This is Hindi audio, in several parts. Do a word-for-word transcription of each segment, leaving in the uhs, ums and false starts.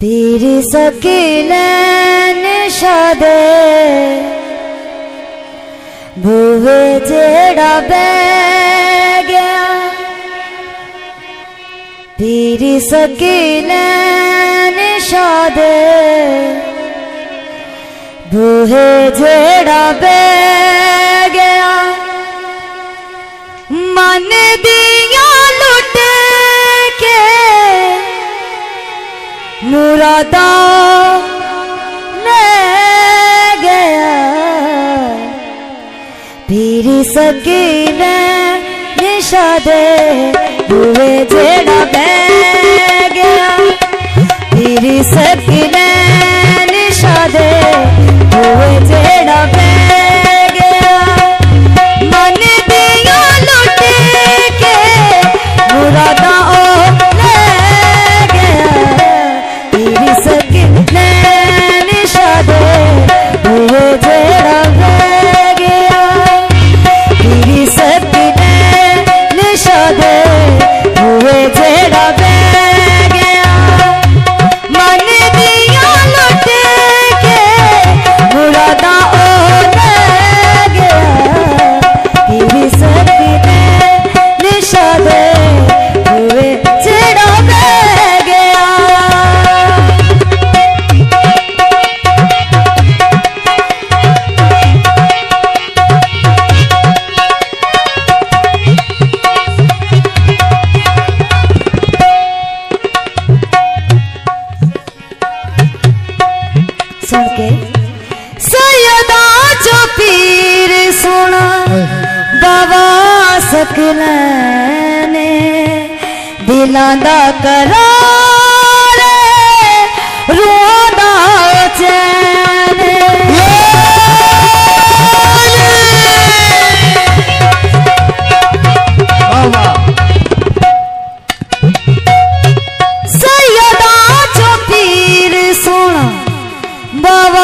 पीर सकीलन शादे बूहे जेड़ा बह गया। पीर सकीलन शादे बूहे जेड़ा बह गया। मन दिया लुट के मुरादा ले गया। पीर सकीलन शादे बूहे जेड़ा बह गया। पीर सकीलन शादे बूहे जेड़ा बह गया। मन दिया लुट के मुरादा ले गया। पीर सकीलन शादे बूहे जेड़ा बह गया। पीर सकीलन शादे बूहे जेड़ा बह गया। मन दिया लुट के मुरादा ले गया। पीर सकीलन शादे बूहे जेड़ा बह गया। सुन के सैयदा जो पीर सोना बाबा सकलन दिलां दा करार रूहां दा चैन। सैयदा जो पीर सोना बाबा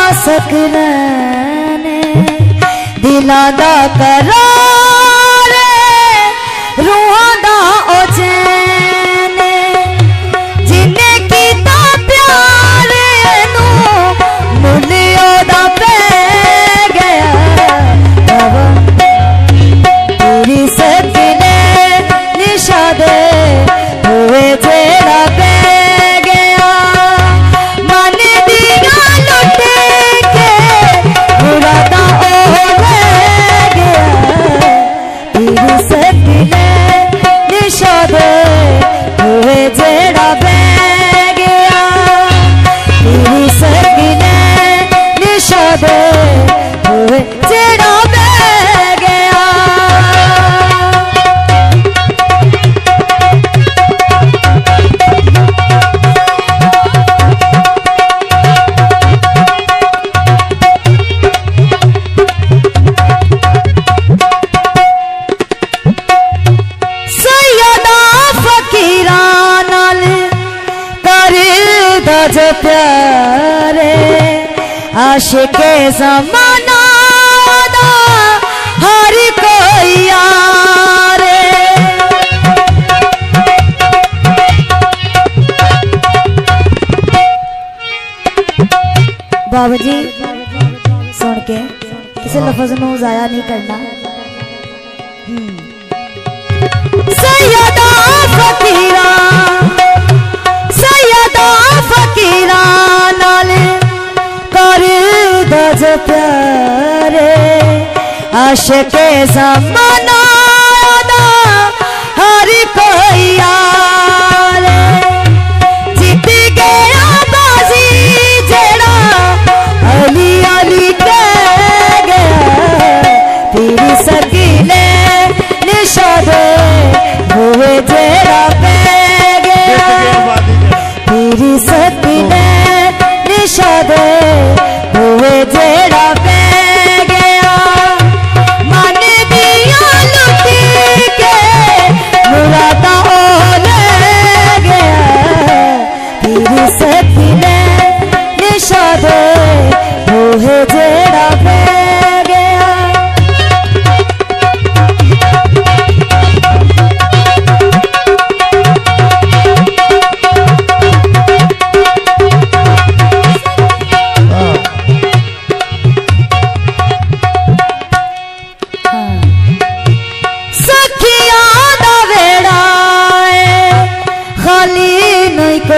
सकलन दिलां दा करार रूहां दा ओ चैन। जिन्ने कीता प्यार नू मुल ओदा पै गया। बाबा पीर सकीलन शादे बूहे जेड़ा बह गया। मन दिया लुट के मुरादा ले गया। पीर सकीलन शादे बूहे जेड़ा बह गया। पीर सकीलन शादे बूहे जेड़ा बह गया। सैयदा फकीरां नाल करदा जो प्यारे आशिके ज़माना दा हर कोई यार। बाबू जी सुन के किसी लफ्ज नू जाया नहीं करना। सैयदा फकीरां सैयदा फकीरां नाल करदा जो प्यारे आशिके ज़माना दा हर कोई यार। जीत गया बाजी जेड़ा अली अली कह गया। पीर सकीलन शादे बूहे जेड़ा बह गया। पीर सकीलन शादे बूहे जेड़ा बह गया। मन दिया लुट के मुरादा ले गया। पीर सकीलन शादे बूहे जेड़ा बह गया।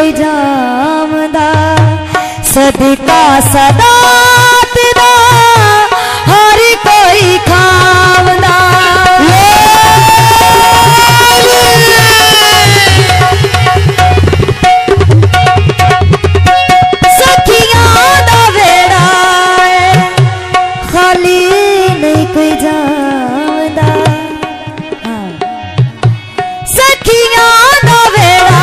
कोई जामदा सदका सदा तेरा हर कोई खामदा सखियां दा वेड़ा खाली नहीं कोई जामदा सखियां दा वेड़ा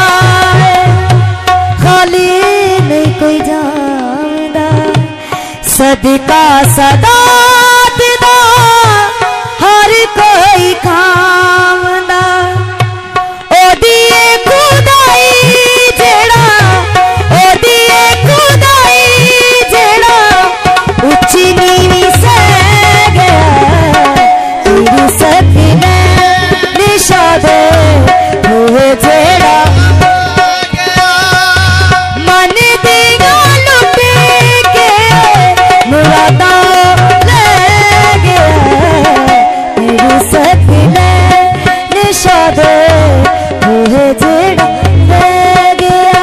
खाली नहीं कोई जामदा सदका सदा तेरा हर कोई खामदा ओदी खुदाई जेड़ा ओदी खुदाई जेड़ा उच्ची नीवी सह गया तेरी सपने निशादे हुए जेड़ा मन दिया लुट के मुरादा ले गया तेरी सपने निशादे हुए जेड़ा ले गया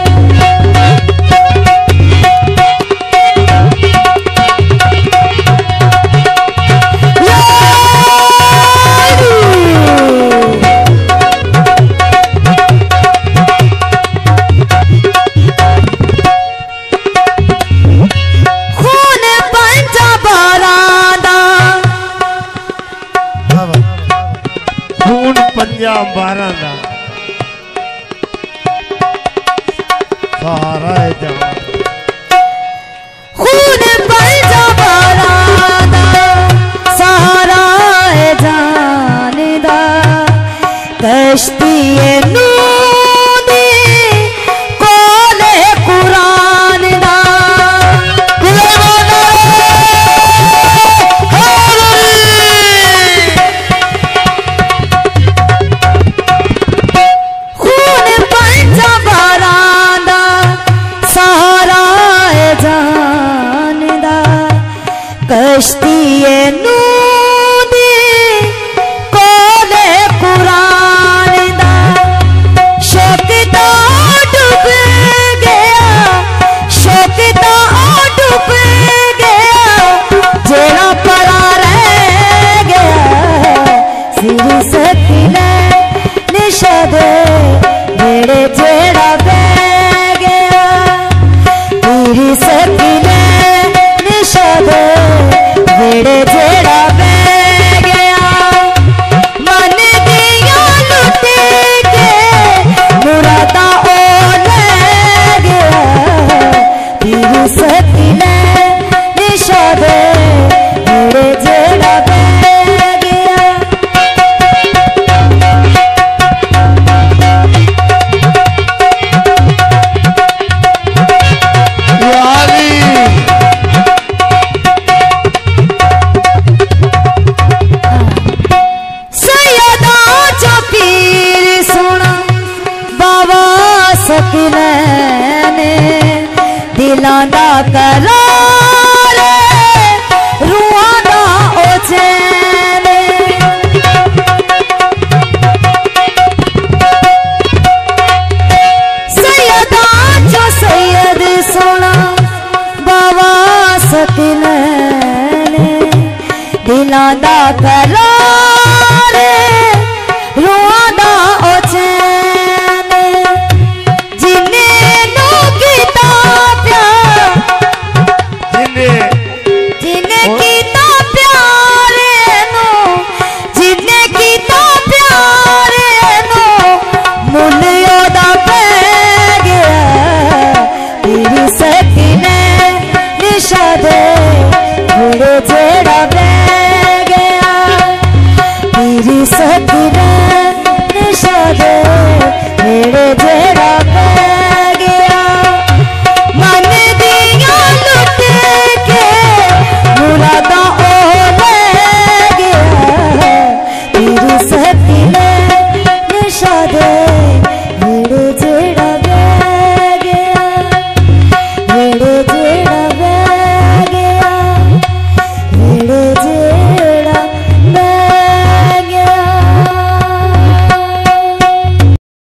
खून पंजा बारादा खून पंजा बारह दा सहारा है जवान खून पंजा बारादा सहारा है जानदा कश्ती नूदी कोले कुरान दा खून पंजा बारादा सहारा है जानदा कश्ती नूदी कोले कुरान दा शोकता डूब गया शोकता डूब गया जेड़ा परा रह गया सिर सकीने निशादे मेरे जेड़ा बह गया तेरी सकीने निशादे मेरे जेड़ा बह गया मन दिया लुट के मुरादा ओ ले गया तेरी सकीने निशादे मेरे जेड़ा बह गया यारी सैयदा जो पीर सुना बाबा सकीने ने दिलां दा करार रूहां दा ओ चैन सैयदा जो सैयद सुना बाबा सकीने ने दिलां दा करार रूहां दा ओ चैन जिन्हें नू कीता प्यार जिन्हें जिन्हें कीता प्यार नू जिन्हें कीता प्यार नू मुल ओदा पै गया तेरी सकीने निशादे बड़े जेड़ा